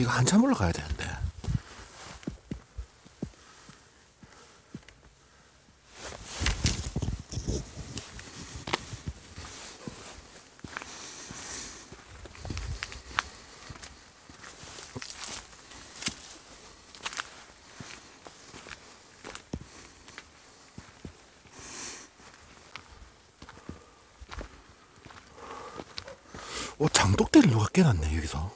이거 한참 올라가야 되는데. 장독대를 누가 깨놨네 여기서.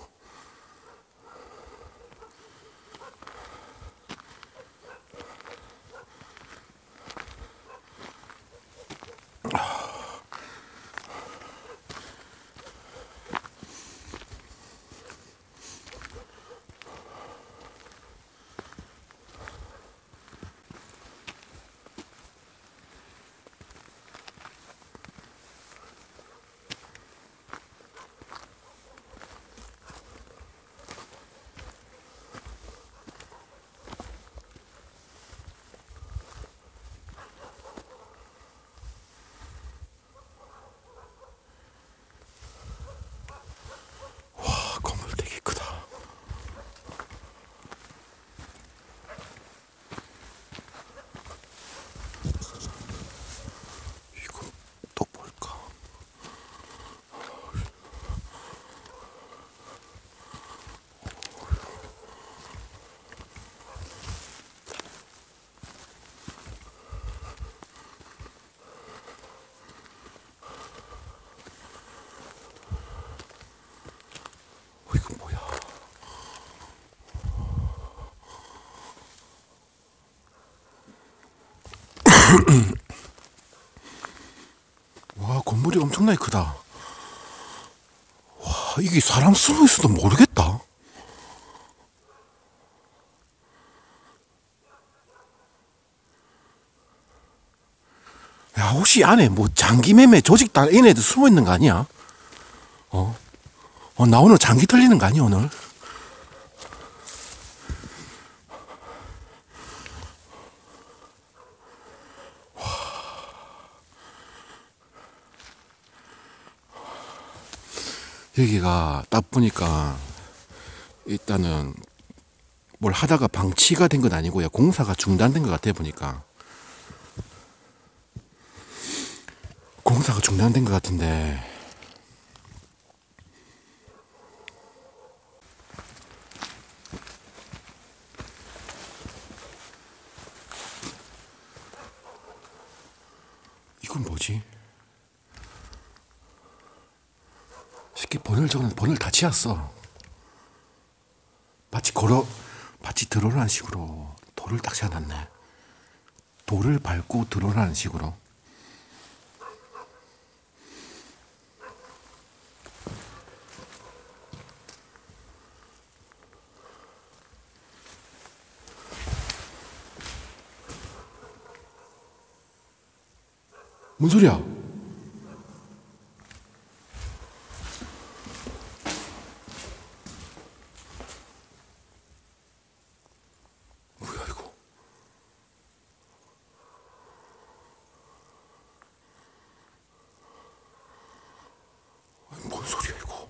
이거 뭐야? 와, 건물이 엄청나게 크다. 와, 이게 사람 숨어 있어도 모르겠다. 야, 혹시 안에 뭐 장기매매 조직단 얘네들 숨어 있는 거 아니야? 나 오늘 장기 털리는 거 아니야, 오늘? 여기가 딱 보니까 일단은 뭘 하다가 방치가 된 건 아니고요. 공사가 중단된 것 같아, 보니까. 공사가 중단된 것 같은데. 이건 뭐지? 새끼 번호를 적어놨는데 번호를 다 치웠어. 마치 들어오라는 식으로 돌을 딱 세워놨네. 돌을 밟고 들어오라는 식으로. 뭔 소리야? 뭐야 이거? 뭔 소리야 이거?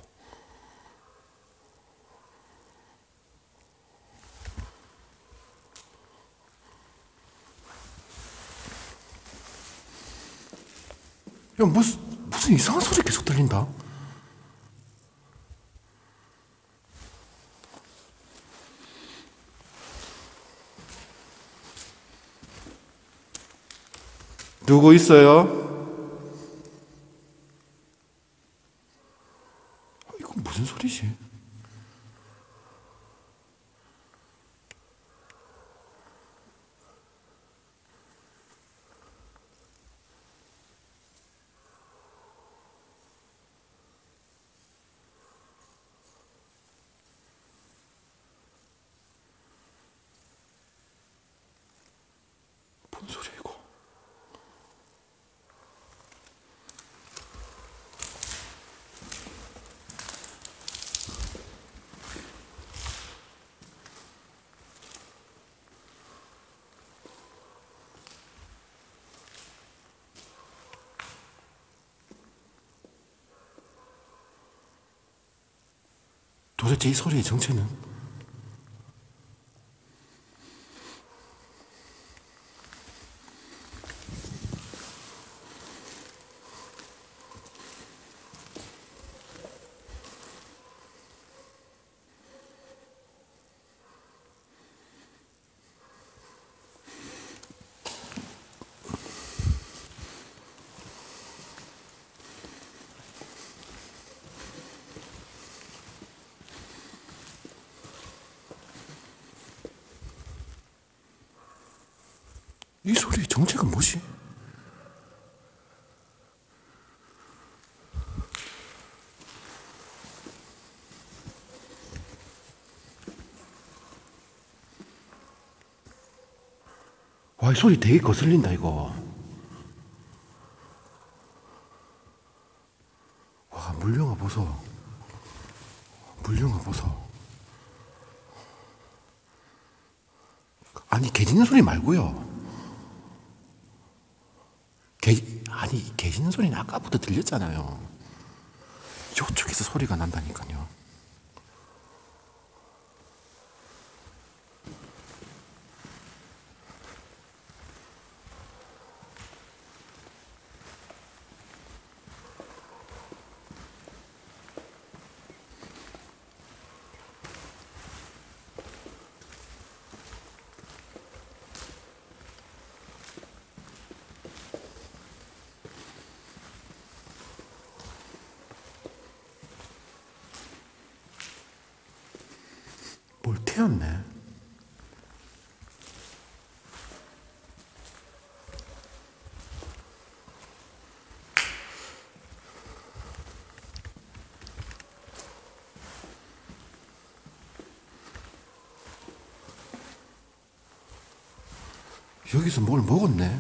야, 무슨 이상한 소리 계속 들린다? 누구 있어요? 이건 무슨 소리지? 뭔 소리야 이거? 도대체 이 소리의 정체는? 이 소리의 정체가 뭐지? 와, 이 소리 되게 거슬린다, 이거. 와, 물량아 보소. 물량아 보소. 아니, 개 짖는 소리 말고요. 개 짖는 소리는 아까부터 들렸잖아요. 이쪽에서 소리가 난다니까요. 뭘 태웠네. 여기서 뭘 먹었네.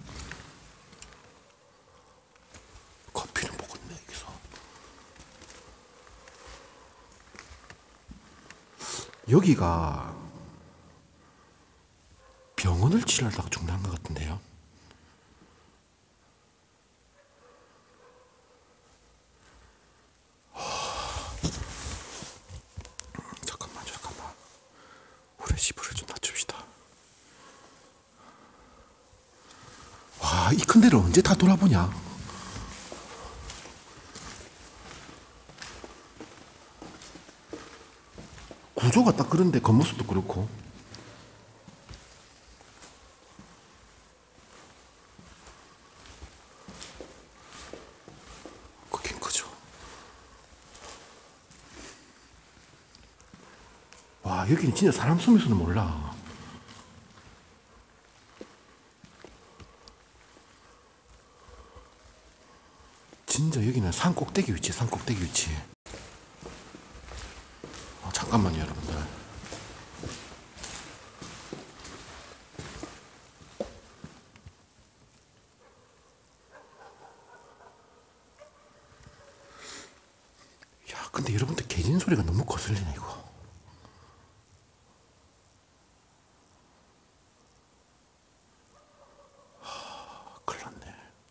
커피를 먹었네, 여기서. 여기가 병원을 치료하다가 죽는 것 같은데요. 잠깐만. 후레시브를 좀 낮춥시다. 와, 이 큰 데를 언제 다 돌아보냐? 구조가 딱 그런데 겉모습도 그렇고. 크긴 크죠. 와, 여기는 진짜 사람 숨에서는 몰라. 진짜 여기는 산 꼭대기 위치. 잠깐만요, 여러분들. 야, 근데 여러분들 개 짖는 소리가 너무 거슬리네, 이거. 큰일 났네.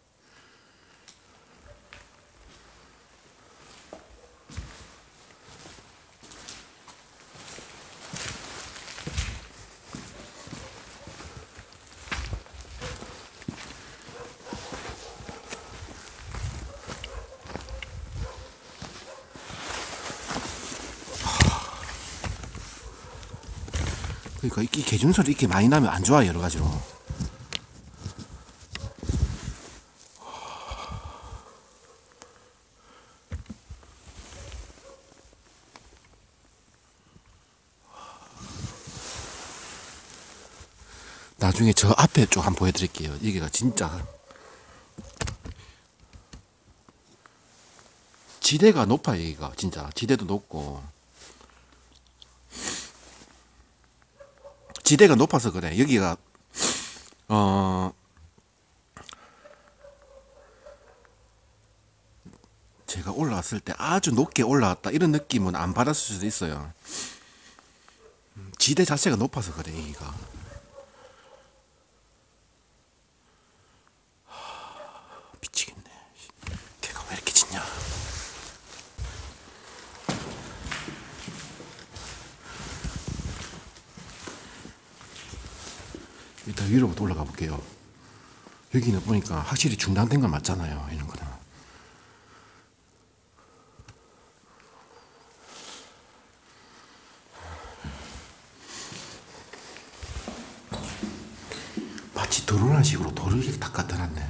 그러니까 이 개짖는 소리 이렇게 많이 나면 안 좋아, 여러 가지로. 나중에 저 앞에 쪽 한번 보여드릴게요. 여기가 진짜 지대가 높아요. 여기가 진짜 지대도 높고, 지대가 높아서 그래. 여기가 제가 올라왔을 때 아주 높게 올라왔다 이런 느낌은 안 받았을 수도 있어요. 지대 자체가 높아서 그래. 여기가 미치겠네. 걔가 왜 이렇게 짖냐. 일단 위로부터 올라가 볼게요. 여기는 보니까 확실히 중단된 건 맞잖아요. 이런 거는. 마치 드론한 식으로 돌을 이렇게 다 갖다 놨네.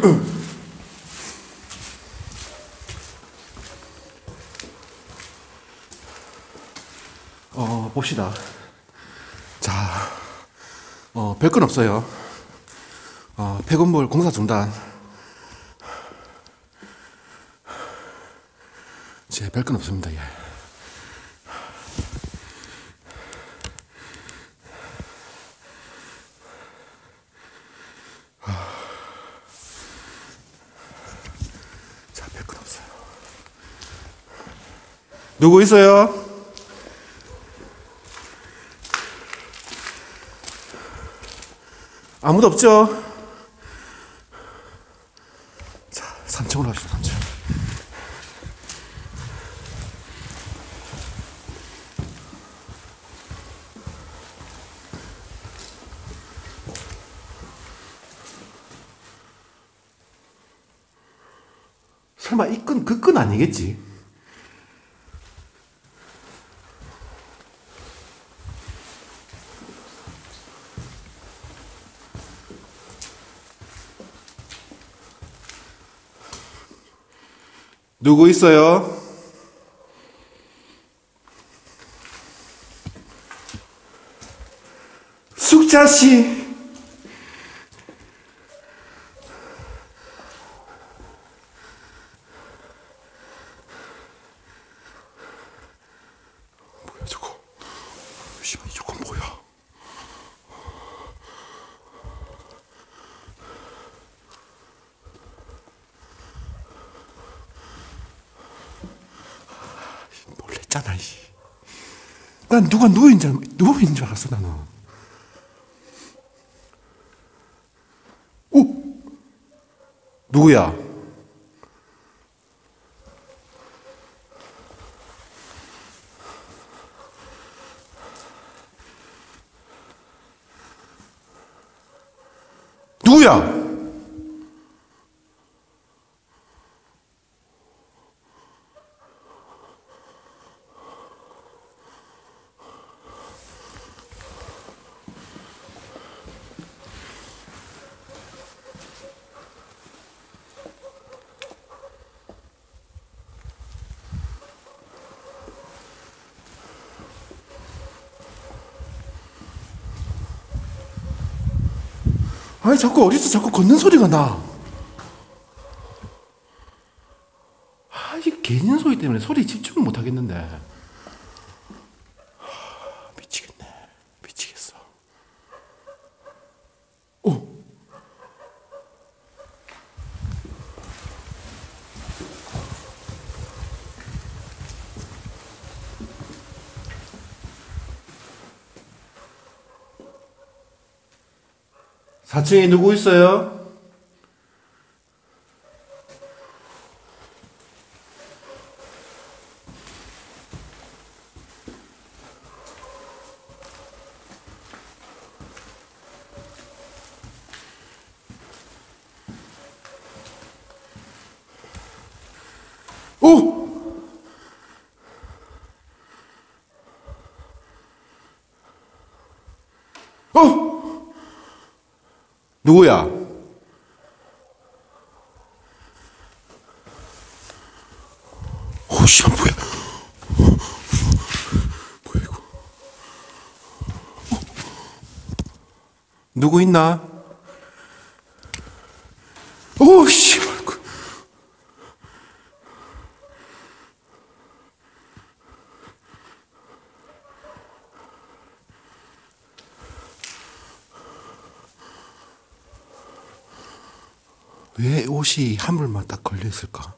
봅시다. 자, 별건 없어요. 폐건물 공사 중단. 별건 없습니다. 예. 자, 별건 없어요. 누구 있어요? 아무도 없죠? 자, 3층으로 갑시다. 3층. 설마 이 끈, 그 끈 아니겠지? 누구 있어요? 숙자씨. 뭐야 저거. 씨발 저건 뭐야. 놀랬잖아. 난 누가 누워있는 줄 알았어 나는. 오! 누구야? 누구야? 아니 자꾸 어디서 자꾸 걷는 소리가 나. 이 개짖는 소리 때문에 소리 집중을 못 하겠는데. 미치겠네. 미치겠어. 오. 4층에 누구 있어요? 오! 누구야? 오, 씨발, 뭐야? 뭐야, 이거? 누구 있나? 오, 씨발. 왜 옷이 하물만 딱 걸려 있을까?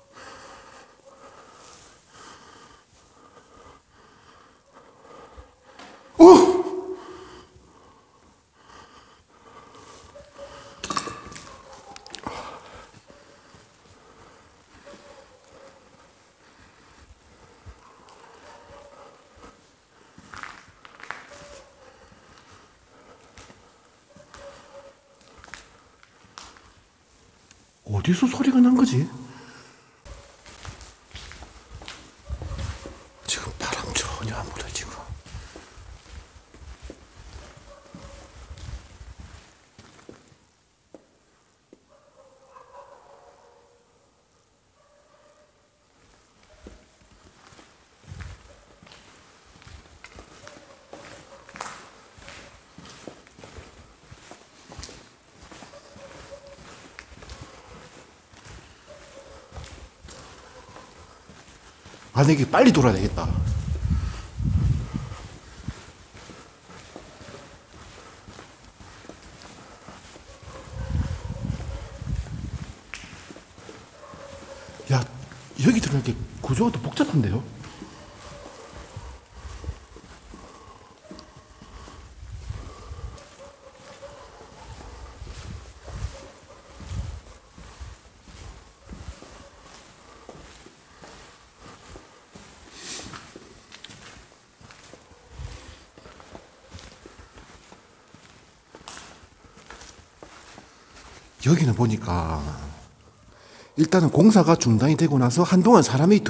오! 어디서 소리가 난 거지? 지금 바람 전혀 안 불어요, 지금. 반대기 빨리 돌아야 되겠다. 야, 여기 들어가니까 구조가 더 복잡한데요? 여기는 보니까 일단은 공사가 중단이 되고 나서 한동안 사람이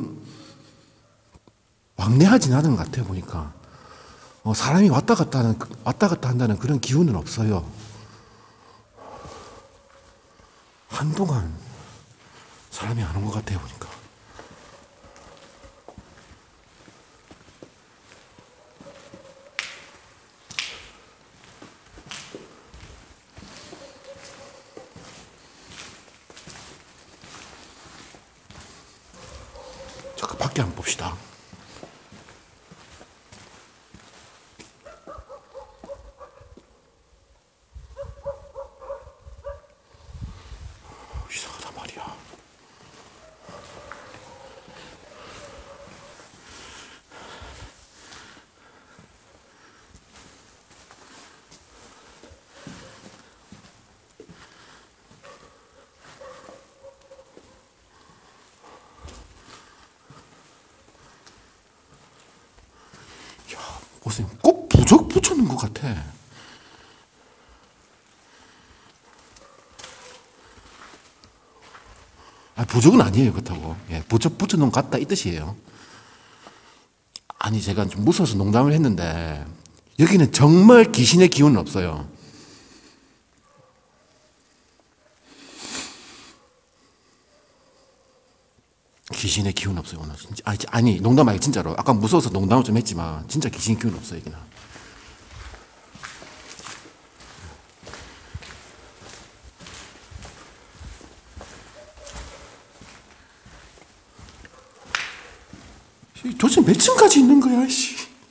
왕래하진 않은 것 같아요, 보니까. 사람이 왔다 갔다 한다는 그런 기운은 없어요. 한동안 사람이 안 온 것 같아요, 보니까. 잠깐 밖에 한번 봅시다. 이상하단 말이야. 보세요. 꼭 부적 붙여놓은 것 같아. 부적은 아니에요, 그렇다고. 예, 부적 붙여놓은 것 같다, 이 뜻이에요. 아니, 제가 좀 무서워서 농담을 했는데, 여기는 정말 귀신의 기운은 없어요. 귀신의 기운 없어요, 오늘. 진짜. 아니, 농담 아니, 진짜로. 아까 무서워서 농담을 좀 했지만, 진짜 귀신 기운 없어요, 여기는. 도대체 몇 층까지 있는 거야, 씨.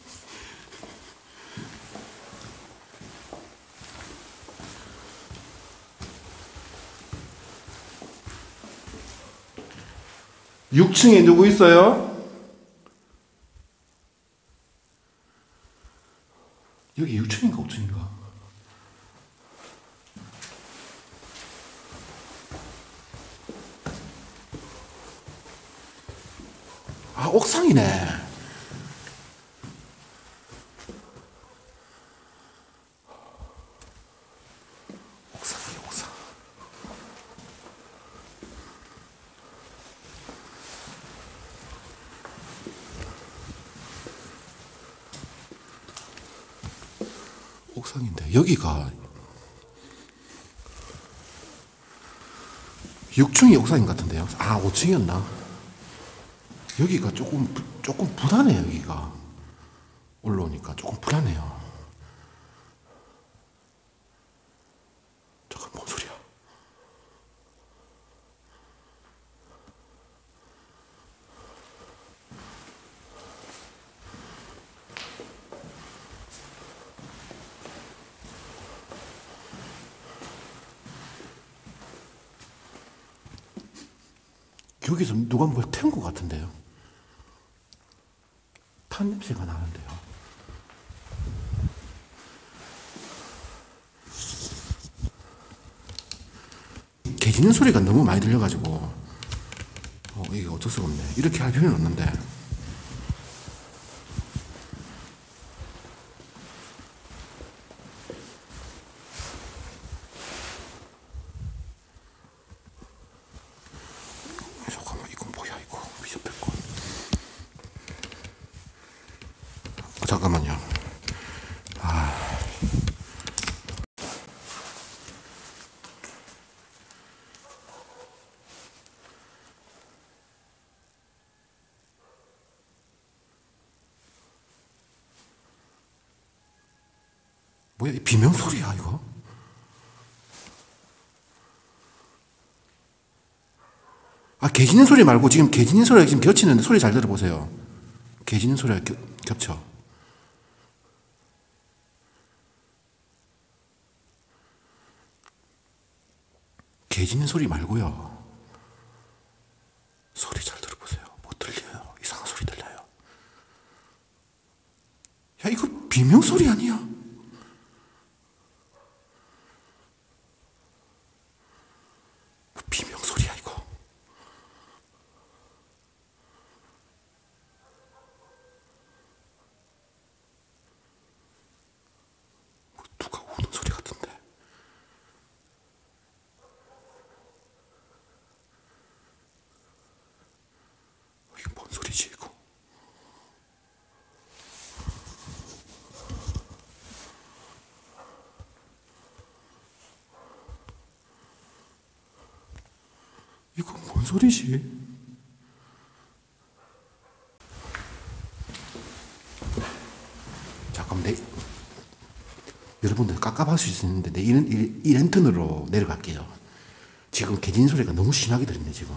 (6층에) 누구 있어요? 여기 6층인가 5층인가? 옥상이네. 옥상이야, 옥상. 옥상인데 여기가 6층이 옥상인 것 같은데요. 5층이었나? 여기가 조금 불안해요. 여기가 올라오니까 조금 불안해요. 잠깐, 뭔 소리야? 여기서 누가 뭘 태운 것 같은데요. 탄 냄새가 나는데요. 개 짖는 소리가 너무 많이 들려가지고 이게 어쩔 수가 없네. 이렇게 할 필요는 없는데. 잠깐만, 이건 뭐야, 이거 미접했고. 잠깐만요. 뭐야, 이 비명 소리야 이거? 아, 개 짖는 소리 말고 지금 개 짖는 소리가 지금 겹치는데 소리 잘 들어보세요. 개 짖는 소리가 겹쳐. 개 짖는 소리 말고요. 소리 잘 들어보세요. 뭐 들려요? 이상한 소리 들려요. 야, 이거 비명 소리 아니야? 비명 소리야 이거. 뭐 누가 우는 소리 같은데. 이게 뭔 소리지 이거? 이거 뭔 소리지? 잠깐만, 여러분들 깝깝할 수 있는데 내 이 랜턴으로 내려갈게요. 지금 개짖는 소리가 너무 심하게 들리네 지금.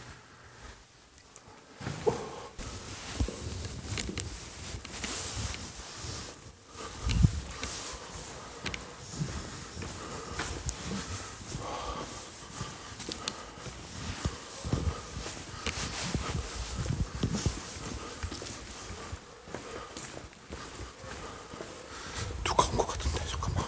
누가 온 것 같은데 잠깐만.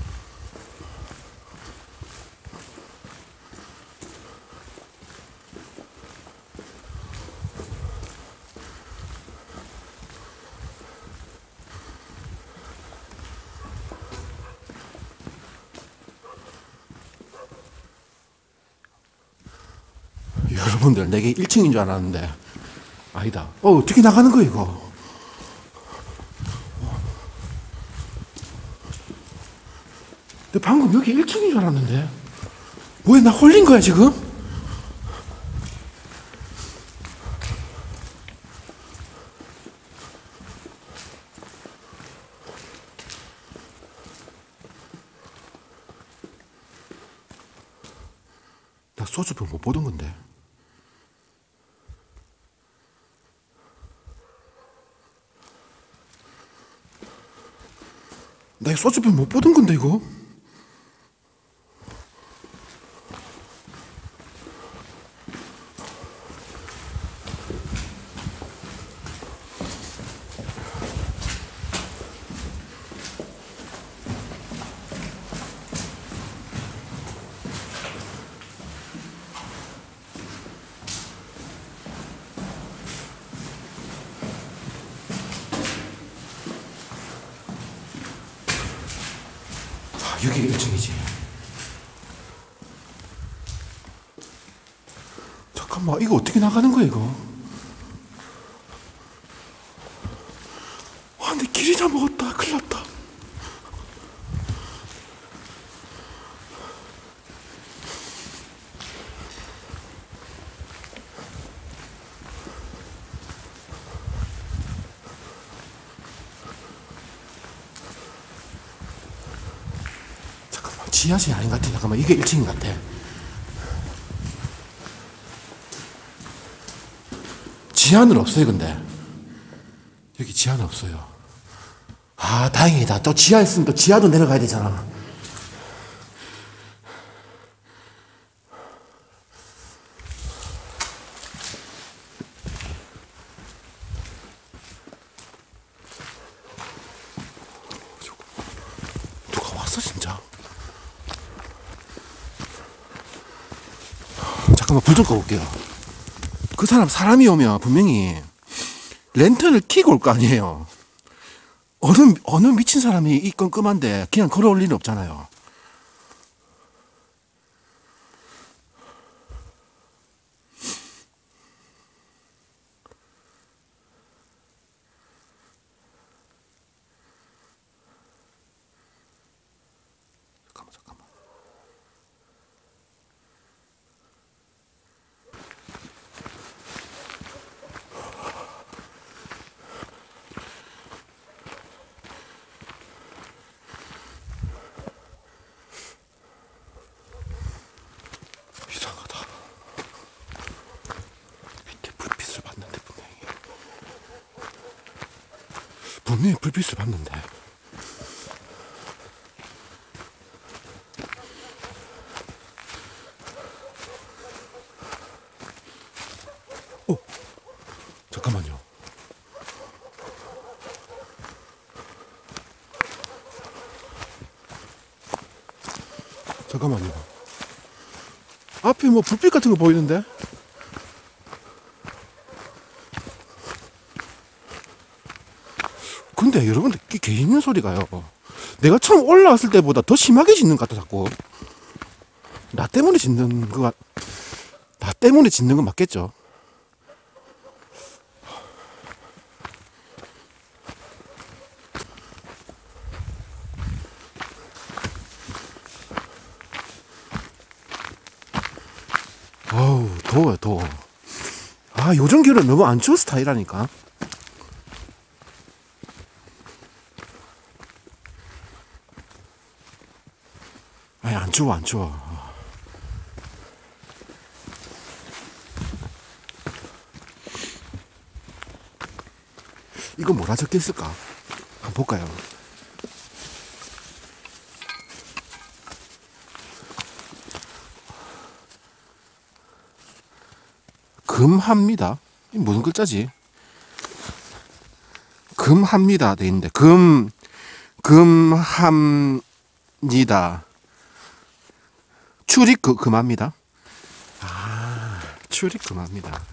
여러분들 내게 1층인 줄 알았는데 아니다. 어떻게 나가는 거야 이거? 내 방금 여기 1층인 줄 알았는데 뭐야, 나 홀린 거야 지금? 나 소주병 못 보던 건데. 나 이거 소주병 못 보던 건데 이거. 여기 1층이지. 잠깐만, 이거 어떻게 나가는 거야 이거? 아, 내 길이 다 먹었다. 큰일 났다. 지하실이 아닌 것 같아. 잠깐만, 이게 1층인 것 같아. 지하는 없어요 근데. 여기 지하는 없어요. 아, 다행이다. 또 지하 있으면 또 지하도 내려가야 되잖아. 누가 왔어 진짜? 잠깐만, 불 좀 꺼볼게요. 그 사람이 오면 분명히 랜턴을 켜고 올 거 아니에요. 어느 미친 사람이 이 끔끔한데 그냥 걸어올 일은 없잖아요. 잠깐만. 분명히 불빛을 봤는데. 잠깐만요. 잠깐만요. 앞에 뭐 불빛 같은 거 보이는데? 근데 여러분들 개 짖는 소리가요. 내가 처음 올라왔을 때보다 더 심하게 짖는 것 같아 자꾸. 나 때문에 짖는 건 맞겠죠? 어우, 더워요, 더워. 아, 요즘 겨울은 너무 안 추운 스타일이라니까. 아니, 안 추워, 안 추워. 이거 뭐라 적혀 있을까? 한번 볼까요? 금합니다. 이 무슨 글자지? 금합니다. 돼 있는데, 금합니다. 출입 금합니다. 아, 출입 금합니다.